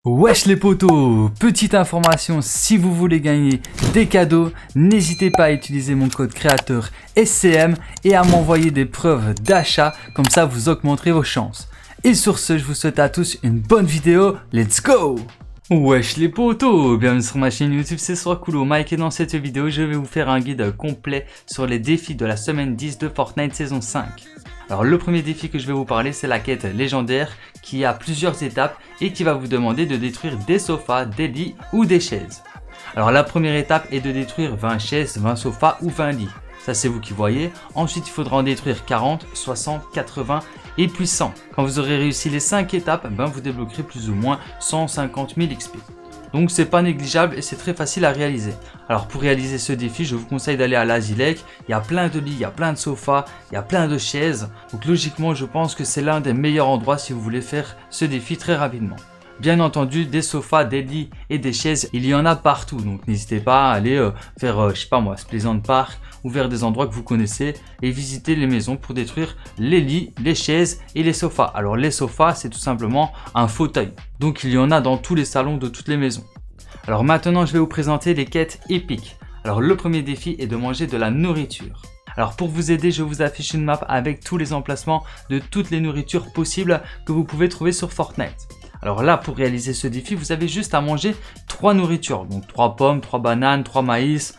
Wesh les potos, petite information, si vous voulez gagner des cadeaux, n'hésitez pas à utiliser mon code créateur SCM et à m'envoyer des preuves d'achat, comme ça vous augmenterez vos chances. Et sur ce, je vous souhaite à tous une bonne vidéo, let's go! Wesh les potos, bienvenue sur ma chaîne YouTube, c'est Swakulo Mike et dans cette vidéo, je vais vous faire un guide complet sur les défis de la semaine 10 de Fortnite saison 5. Alors le premier défi que je vais vous parler, c'est la quête légendaire qui a plusieurs étapes et qui va vous demander de détruire des sofas, des lits ou des chaises. Alors la première étape est de détruire 20 chaises, 20 sofas ou 20 lits. Ça c'est vous qui voyez. Ensuite il faudra en détruire 40, 60, 80 et puis 100. Quand vous aurez réussi les 5 étapes, vous débloquerez plus ou moins 150 000 XP. Donc c'est pas négligeable et c'est très facile à réaliser. Alors pour réaliser ce défi, je vous conseille d'aller à l'Azilec. Il y a plein de lits, il y a plein de sofas, il y a plein de chaises. Donc logiquement, je pense que c'est l'un des meilleurs endroits si vous voulez faire ce défi très rapidement. Bien entendu, des sofas, des lits et des chaises, il y en a partout. Donc n'hésitez pas à aller faire, je sais pas moi, Pleasant Park ou vers des endroits que vous connaissez et visiter les maisons pour détruire les lits, les chaises et les sofas. Alors les sofas, c'est tout simplement un fauteuil. Donc il y en a dans tous les salons de toutes les maisons. Alors maintenant, je vais vous présenter les quêtes épiques. Alors le premier défi est de manger de la nourriture. Alors pour vous aider, je vous affiche une map avec tous les emplacements de toutes les nourritures possibles que vous pouvez trouver sur Fortnite. Alors là, pour réaliser ce défi, vous avez juste à manger 3 nourritures. Donc 3 pommes, 3 bananes, 3 maïs,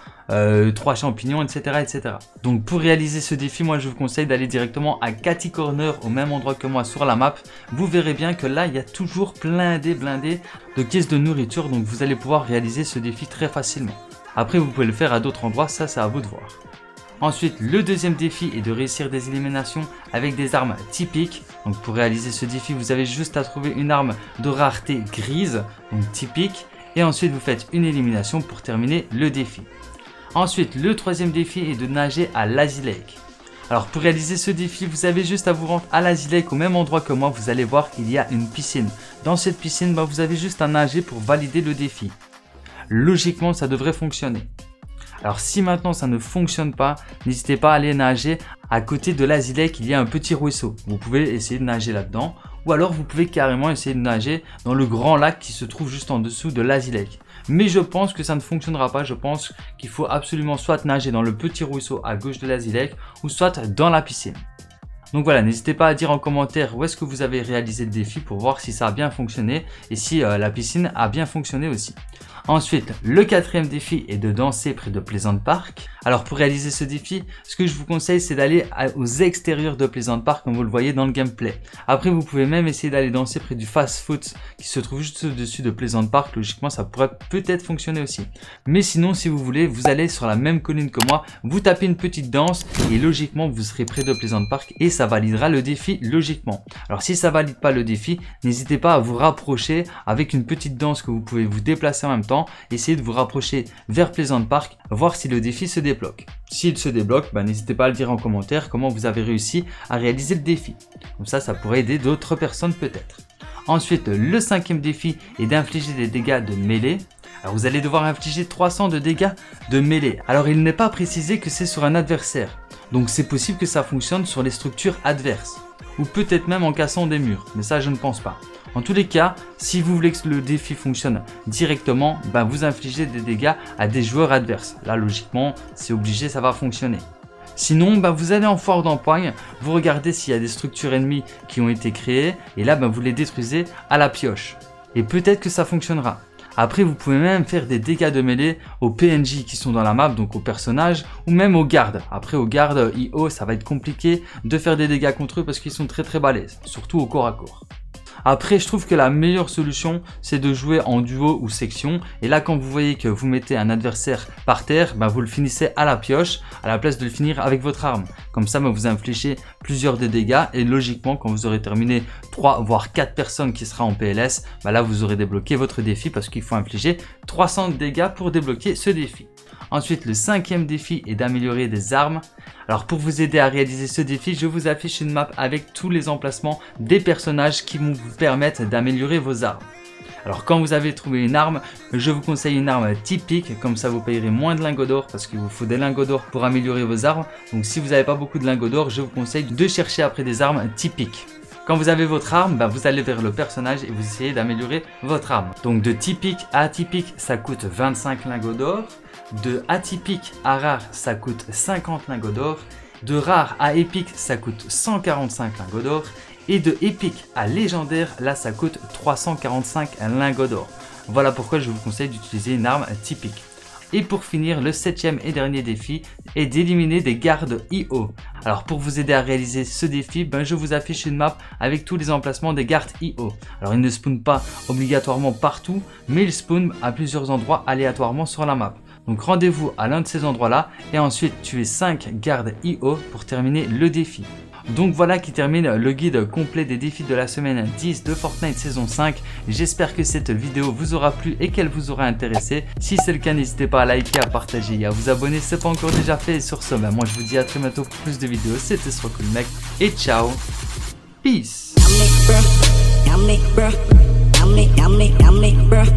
3 champignons, etc., etc. Donc pour réaliser ce défi, moi je vous conseille d'aller directement à Catty Corner au même endroit que moi sur la map. Vous verrez bien que là, il y a toujours blindé de caisses de nourriture. Donc vous allez pouvoir réaliser ce défi très facilement. Après, vous pouvez le faire à d'autres endroits, ça c'est à vous de voir. Ensuite, le deuxième défi est de réussir des éliminations avec des armes typiques. Donc pour réaliser ce défi, vous avez juste à trouver une arme de rareté grise, donc typique. Et ensuite, vous faites une élimination pour terminer le défi. Ensuite, le troisième défi est de nager à l'Azilec. Alors pour réaliser ce défi, vous avez juste à vous rendre à l'Azilec au même endroit que moi. Vous allez voir qu'il y a une piscine. Dans cette piscine, vous avez juste à nager pour valider le défi. Logiquement, ça devrait fonctionner. Alors si maintenant ça ne fonctionne pas, n'hésitez pas à aller nager à côté de l'Azilec, il y a un petit ruisseau. Vous pouvez essayer de nager là-dedans ou alors vous pouvez carrément essayer de nager dans le grand lac qui se trouve juste en dessous de l'Azilec. Mais je pense que ça ne fonctionnera pas, je pense qu'il faut absolument soit nager dans le petit ruisseau à gauche de l'Azilec ou soit dans la piscine. Donc voilà, n'hésitez pas à dire en commentaire où est-ce que vous avez réalisé le défi pour voir si ça a bien fonctionné et si la piscine a bien fonctionné aussi. Ensuite, le quatrième défi est de danser près de Pleasant Park. Alors pour réaliser ce défi, ce que je vous conseille, c'est d'aller aux extérieurs de Pleasant Park comme vous le voyez dans le gameplay. Après, vous pouvez même essayer d'aller danser près du fast food qui se trouve juste au-dessus de Pleasant Park. Logiquement, ça pourrait peut-être fonctionner aussi. Mais sinon, si vous voulez, vous allez sur la même colline que moi, vous tapez une petite danse et logiquement, vous serez près de Pleasant Park et ça validera le défi logiquement. Alors si ça valide pas le défi, n'hésitez pas à vous rapprocher avec une petite danse que vous pouvez vous déplacer en même temps. Essayez de vous rapprocher vers Pleasant Park, voir si le défi se débloque. S'il se débloque, n'hésitez pas à le dire en commentaire comment vous avez réussi à réaliser le défi. Comme ça pourrait aider d'autres personnes peut-être. Ensuite, le cinquième défi est d'infliger des dégâts de mêlée. Alors vous allez devoir infliger 300 de dégâts de mêlée. Alors il n'est pas précisé que c'est sur un adversaire. Donc c'est possible que ça fonctionne sur les structures adverses. Ou peut-être même en cassant des murs. Mais ça je ne pense pas. En tous les cas, si vous voulez que le défi fonctionne directement, vous infligez des dégâts à des joueurs adverses. Là, logiquement, c'est obligé, ça va fonctionner. Sinon, vous allez en foire d'empoigne, vous regardez s'il y a des structures ennemies qui ont été créées et là, vous les détruisez à la pioche. Et peut-être que ça fonctionnera. Après, vous pouvez même faire des dégâts de mêlée aux PNJ qui sont dans la map, donc aux personnages, ou même aux gardes. Après, aux gardes IO, ça va être compliqué de faire des dégâts contre eux parce qu'ils sont très balèzes, surtout au corps à corps. Après, je trouve que la meilleure solution, c'est de jouer en duo ou section. Et là, quand vous voyez que vous mettez un adversaire par terre, vous le finissez à la pioche, à la place de le finir avec votre arme. Comme ça, vous infligez plusieurs des dégâts. Et logiquement, quand vous aurez terminé 3 voire 4 personnes qui sera en PLS, là, vous aurez débloqué votre défi parce qu'il faut infliger 300 dégâts pour débloquer ce défi. Ensuite, le cinquième défi est d'améliorer des armes. Alors pour vous aider à réaliser ce défi, je vous affiche une map avec tous les emplacements des personnages qui vont vous permettre d'améliorer vos armes. Alors quand vous avez trouvé une arme, je vous conseille une arme typique, comme ça vous payerez moins de lingots d'or parce qu'il vous faut des lingots d'or pour améliorer vos armes. Donc si vous n'avez pas beaucoup de lingots d'or, je vous conseille de chercher après des armes typiques. Quand vous avez votre arme, vous allez vers le personnage et vous essayez d'améliorer votre arme. Donc de typique à atypique, ça coûte 25 lingots d'or. De atypique à rare, ça coûte 50 lingots d'or. De rare à épique, ça coûte 145 lingots d'or. Et de épique à légendaire, là ça coûte 345 lingots d'or. Voilà pourquoi je vous conseille d'utiliser une arme typique. Et pour finir, le 7e et dernier défi est d'éliminer des gardes IO. Alors pour vous aider à réaliser ce défi, je vous affiche une map avec tous les emplacements des gardes IO. Alors ils ne spawnent pas obligatoirement partout, mais ils spawnent à plusieurs endroits aléatoirement sur la map. Donc rendez-vous à l'un de ces endroits-là et ensuite tuez 5 gardes IO pour terminer le défi. Donc voilà qui termine le guide complet des défis de la semaine 10 de Fortnite saison 5. J'espère que cette vidéo vous aura plu et qu'elle vous aura intéressé. Si c'est le cas, n'hésitez pas à liker, à partager et à vous abonner si ce n'est pas encore déjà fait. Et sur ce, moi je vous dis à très bientôt pour plus de vidéos. C'était SoCoolMec et ciao. Peace.